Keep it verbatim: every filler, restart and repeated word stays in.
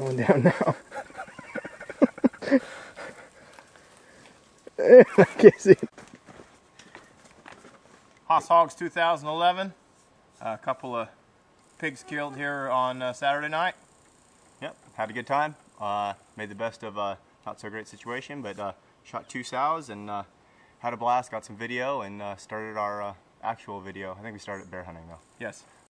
Going down now. I can't see it. Haas Hogs two thousand eleven. A couple of pigs killed here on uh, Saturday night. Yep, had a good time. Uh, made the best of a not so great situation, but uh, shot two sows and uh, had a blast. Got some video and uh, started our uh, actual video. I think we started bear hunting though. Yes.